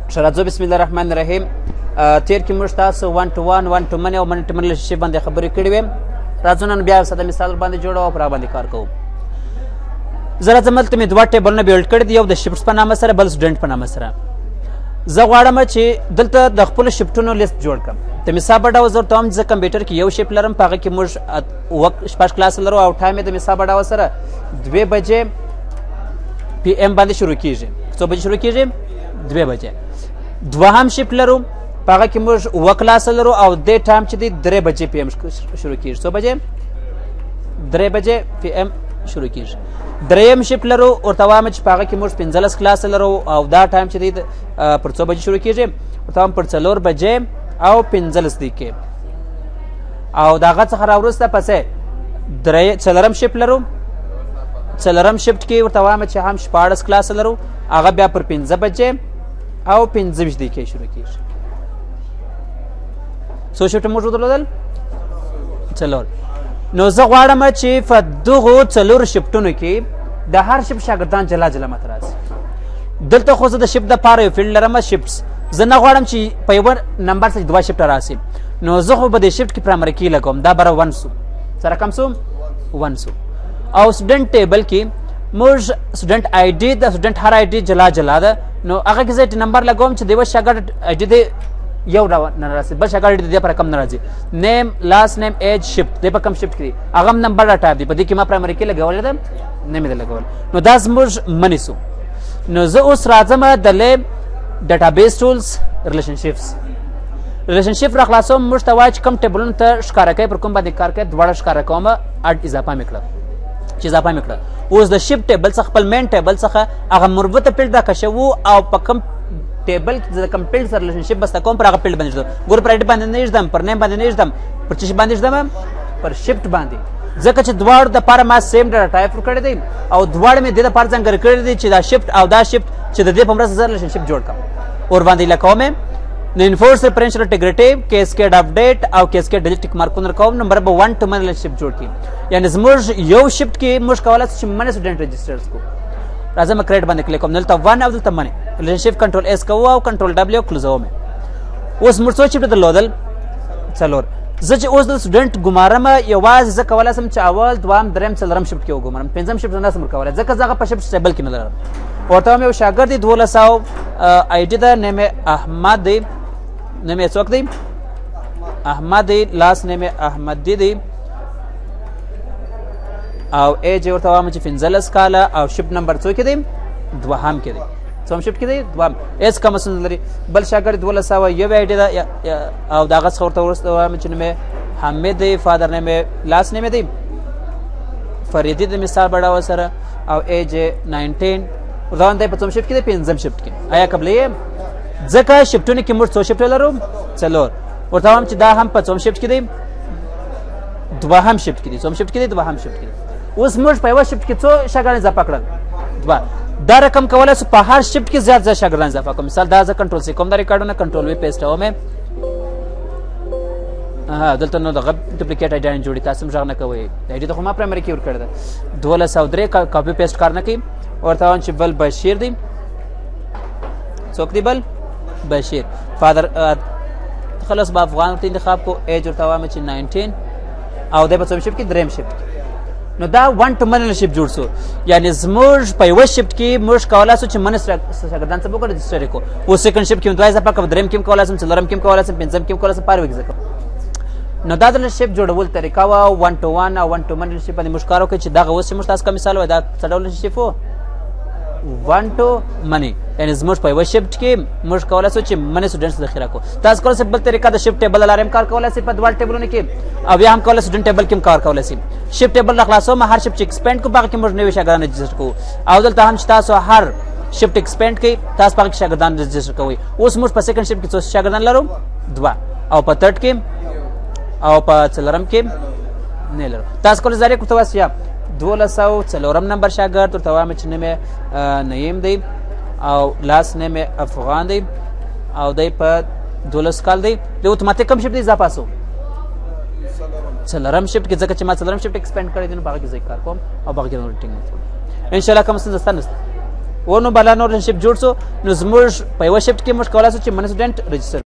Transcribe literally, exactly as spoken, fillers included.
شراځو بسم الله الرحمن الرحیم. تیر کې موږ تاسو ون ټو ون ون ټو منی او منی ټو منی ریلیشنشپ باندې خبرې کړې وې. راځو نن بیا ساده مثال باندې جوړو او پر هغه باندې کار کوو. زه راځم دلته مې دوه ټیبلونه بیلډ کړي دي، یو د شفټس په نامه سره بل سټوډنټ په نامه سره. زه غواړم چې دلته د خپلو شفټونو لیست جوړ کړم. د مثال په ډول زه ورته وایم چې زه کمپیوټر کې یو شفټ لرم، په هغه کې موږ شپږ کلاس لرو او ټایم یې د مثال په ډول سره دوې بجې پی ایم باندې شروع کېږي. څو بجې شروع کېږي؟ دوې بجې. دوهم شفټ لرو، په هغه کې موږ اووه کلاس لرو او دې ټایم چې دی درې بجې پی ایم شروع کېږي. څو بجې؟ درې بجې پی ایم شروع کېږي. دریم شفټ لرو، ورته وایم چې په هغه کې موږ پنځلس کلاس لرو او دا ټایم چې دی پر څو بجې شروع کېږي؟ ورته وایم پر څلور بجې او پنځلس دقیقې. او د هغه څخه راوروسته پسې درې څلورم شفټ لرو. څلورم شفټ کې ورته وایم چې هم شپاړس کلاس لرو، هغه بیا پر پنځه بجې او پنځه ویشت دقیقې شروع کېږي. څو شفټه موږ درلودل؟ څلور. نو زه غواړم چې په دغو څلورو شفټونو کې د هر شفټ شاګردان جلا جلا ماته راسي. دلته خو زه د شفټ دپاره یو فیلډ لرم شفټس. زه نه غواړم چې په یوه نمبر سره دوه شفټه راسي. نو زه خو به د شفټ کې پرایمري کی لګوم، دا به ون سو. سره کم سو؟ ون سو. او سټوډنټ ټیبل کې موږ سټوډنټ آی ډي د سټوډنټ هر آی ډي جلا جلا ده. نو هغه کې زه نمبر لګوم چې د یوه شاګرد آی ډي دی یو ډول نه راسي، بل شاګرد د دې لپاره کم نه راځي. نیم، لاست نیم، ایج، شفټ دی په کم شفټ کې دی، هغه هم نمبر راټایپ دی. په دې کې ما پرایمري کې لګولی ده، نه مې ده لګول. نو دا زموږ منی سو. نو زه اوس راځم د لیب ډیټابیس ټولز ریلیشنشپس. ریلیشنشپ را خلاصوم، موږ ته وایي چې کوم ټیبلونو ته ښکاره کوي، پر کوم باندې کار کوي، دواړه ښکاره کوم. اډ اضافه مې کړه چې اضافه مې کړه. اوس د شفټ ټیبل څخه خپل مین ټیبل څخه هغه مربوطه فیلډ راکشوو او په کوم ټیبل کې د کوم فیلډ سره ریلیشنشپ بسته کوم پر هغه فیلډ باندې ږدم. ګور پر آی ډي باندې نه ږدم، پر نیم باندې نه ږدم، پر څه شي باندې ږدم؟ پر شفټ باندې. ځکه چې دواړو دپاره ما سیم ډاټا ټایپ کړی دی او دواړه مې دې دپاره ځانګړي کړي دي چې دا شفټ او دا شفټ چې د دې په مرسته زه ریلیشنشپ جوړ کړم. ور باندې لکوم نو انفورس ریفرنشل انټیګریټي، کیسکیډ اپډیټ او کیسکیډ ډیلیټ ټیک مارکونه کوم. نمبر به ون ټو من ریلیشنشپ جوړ کړي. یعنې زموږ یو شفټ کې موږ کولی شو چې منی سټوډنټ رجسټرز کړو. راځم کریټ باندې کلیک کوم، دلته ون او دلته منی ریلیشنشپ کنټرول ایس کوو او کنټرول ډبلیو کلوزوم. اوس موږ څو شفټ درلودل؟ څلور. زه چې اوس د سټوډنټ ګمارم یوازې زه کولی شم چې اول دویم دریم څلورم شفټ کې وګمارم، پنځم شفټ نه شم کولی ځکه زه هغه په شفټ ټیبل کې نه لرم. ورته وایم یو شاګرد دی، دولس سوه آی ډي ده، نیم یې احمد دی، نیم یې څوک دی؟ احمد دی، لاس نیم یې احمدي دی او ایج یې ورته وایم چې پنځلس کاله او شفټ نمبر څو کې دی؟ دوهم کې دی. څوم شفټ کې دی؟ دوهم. هېڅ کم ستونزه لري. بل شاګرد دولس سوه یو آی ډي ده او د هغه څخه ورته وروسته وایم چې نوم یې حمید دی، فادر نیم یې لاس نیم یې دی فریدي د مثال په ډول سره او ایج یې ناینټین. ورته وایم دی په څوم شفټ کې دی؟ پنځم شفټ کې. آیا قبله یې؟ ځکه شفټونه کې موږ څو شفټ لرو؟ څلور. ورته وایم چې دا هم په څوم شفټ کې دی؟ دوهم شفټ کې دی. څوم شفټ کې دی؟ دوهم شفټ کې دی. اوس موږ په یوه شفټ کې څو شاګردان اضافه کړل؟ دوه. دا رقم کولی شو په هر شفټ کې زیات زیات شاګردان اضافه کړم. مثال دا زه کنټرول سی کوم دا ریکارډونه کنټرول وی پیسټ کوم. دلته نو دغه ډوپلیکیټ آی ډي جوړي، تاسو هم غږ نه کوئ. د آی ډي ته خو ما پرایمري کې ورکړی ده. دولس او درې کاپي پیسټ کار نه کوي. ورته وایم چې بل بشیر دی. څوک دی بل؟ بشیر. فادر خلاص به افغان ورته انتخاب کو. ایج ورته وایم چې ناینټین او دی په څوم شفټ کې؟ دریم شفټ کې. نو دا ون ټو من ریلیشنشپ جوړ شو. یعنې زموږ په یوه شفټ کې موږ کولی شو چې منی شاګردان څه وکړو؟ رجسټر یې کړو. اوس سیکنډ شفټ کې دوه اضافه کړم، دریم کې هم کولی شم، څلورم کې هم کولی شم، پنځم کې هم کولی شم، په هر یوه کې زه کوم. نو دا د ریلیشنشپ جوړول طریقه وه. ون ټو ون او ون ټو من ریلیشنشپ باندې موږ کار وکړو چې دغه اوس چې موږ تاسو کوم مثال وایي دا څه ډول ریلیشنشپ و؟ ون ټو منی. یعنې زموږ په یوه شفټ کې موږ کولی شو چې منی سټوډنټس ذخیره کړو. تاسو کولی شئ بل طریقه د شفټ ټیبل له لارې هم کار کولی شئ په دواړو ټیبلونو کې او بیا هم کولی سټوډنټ ټیبل کې هم کار کولی شئ. شفټ ټیبل را خلاصوم، هر شفټ چې ایکسپینډ کړو په هغه کې موږ نوي شاګردان رجسټر کوو او دلته هم چې تاسو هر شفټ ایکسپینډ کوئ تاسو په هغه کې شاګردان رجسټر کوئ. اوس موږ په سیکنډ شفټ کې څو شاګردان لرو؟ دوه. او په تھرډ کې او په څلورم کې نه لرو. تاسو کولی زارې ورته وایاست یا دولس سوه څلورم نمبر شاګرد ورته وایم چې نوم یې نعیم دی او لاس نیم یې افغان دی او دی په دولس کال دی. د اتوماتیک کوم شفټ دی اضافه شو؟ څلورم شفټ کې، ځکه چې ما څلورم شفټ ایکسپینډ کړی دی نو په هغه کې زه کار کوم او په هغه کې نور ټینګ ان شاء الله کوم ستونزه شته نشته. و نو بلا نور شپ جوړ سو نو زموږ په یو شفټ کې موږ کولای شو چې من سټوډنټ رجستر